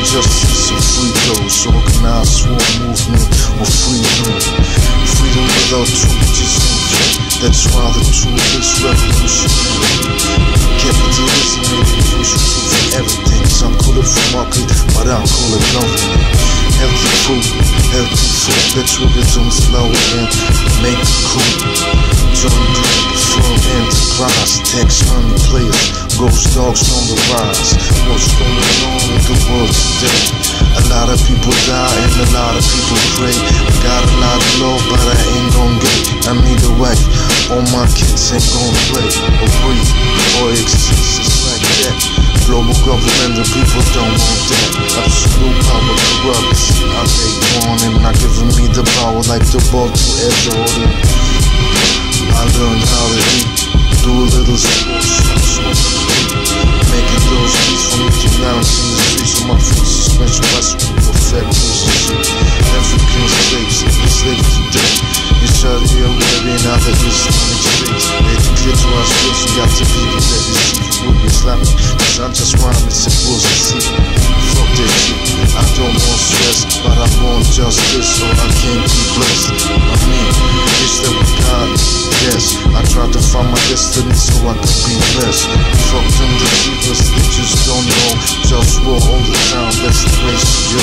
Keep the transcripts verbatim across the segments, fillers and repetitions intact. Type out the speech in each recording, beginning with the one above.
justice and free those. Organized war movement or freedom. Freedom without truth is empty. That's why the truth is revolutionary. Capitalism made it crucial for everything. Some call it free market, but I call it government. Healthy food, healthy food. Patriotism slogan, make it cool. Join Globalfirm enterprise. Tax money players, GhostDogz on the rise. What's going on in the world today? A lot of people die and a lot of people pray. I got a lot of love, but I ain't gon' get. I need a wife. All my kids ain't gon' play or breathe or exist. It's like that. Global government, the people don't want that. Absolute power corrupts. I take one and not giving me the power like the ball to Ed Jordan. I learned how to eat, do a little sports, making those beats for me to lounge in the streets of my feet. Suspension bicycle, perfect position. African slaves, enslaved today. In Saudi Arabia, now that Islamic states. They declare to our skills, you got to people that is evil would be Islamic. Cause I just rhyme, it's supposed to see. Fuck that shit, I don't want stress, but I want justice, so I can't be blessed. I mean, it's that we got it, yes. I try to find my destiny so I can be blessed. Fuck them deceivers, they just don't know. JustWar all the time, that's the place to go.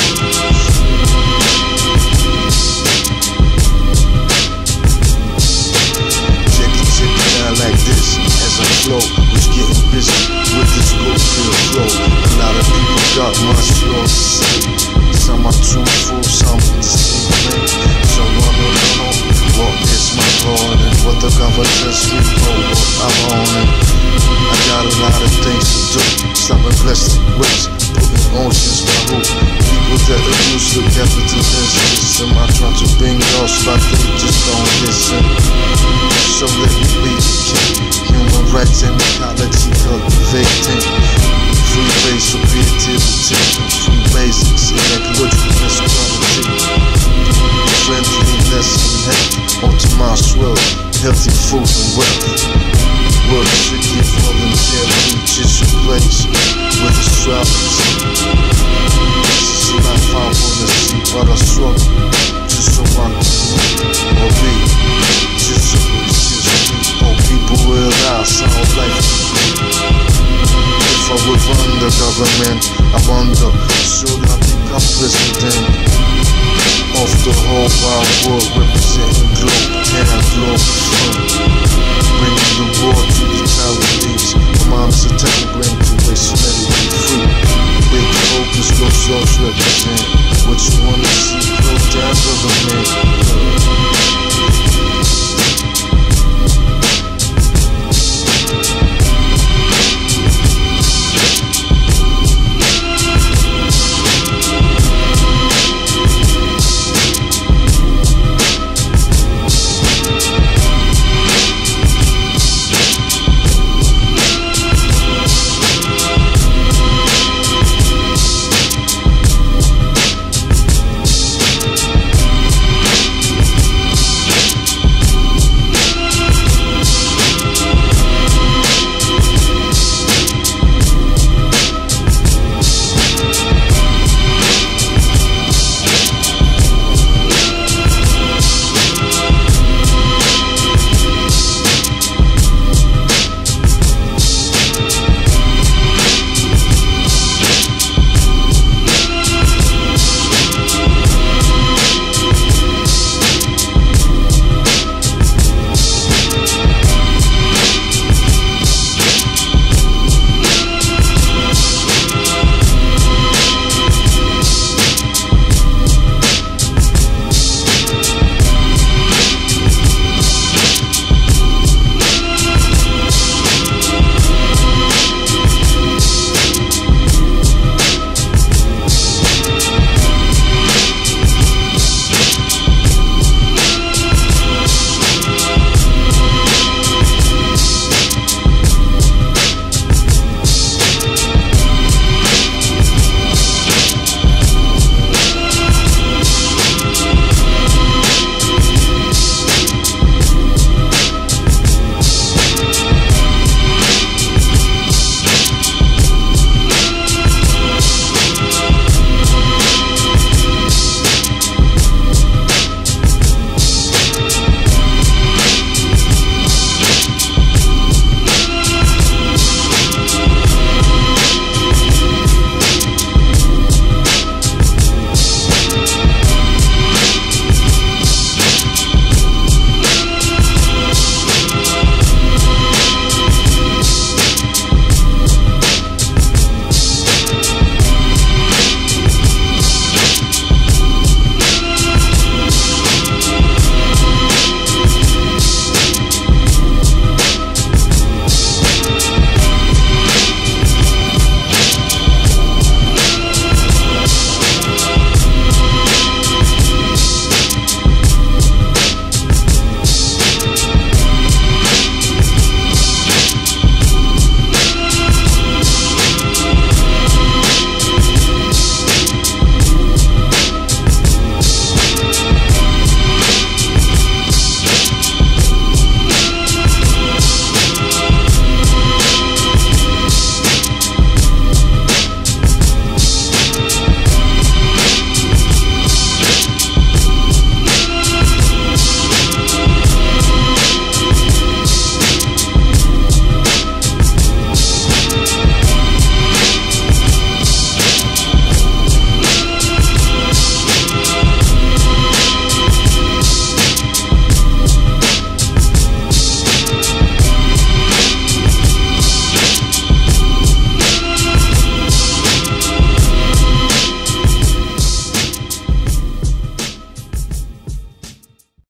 Check it, check it out like this, as I flow, was getting busy with this Globalfirm flow. A lot of people got my slow to say. Some are truthful, some deceiving. So run, run, run, what is my God and what the government's report, what I'm on it. I got a lot of things to do, stopping plastic waste, putting oceans by hoop. People that abuse the capitalist system, I try to bring lost, but they just don't listen. So let me be the king. Human rights and equality cultivating. Free base for creativity, free basics in ecological masculinity. Friendliness and hate, optimized world, healthy food and wealth. Work should give voluntary just a place with a strategy. This is the life I wanna see, but I struggle just so I can live or be. Just so it's just me. All people realize how life is. If I would run the government, I wonder, should I become president of the whole wide world, representing globe, can I Globalfirm? Bringing the war to the charities. My mom's a telegram to waste, let it be free. Big focus, GhostDogz represent. What you wanna see, go down government.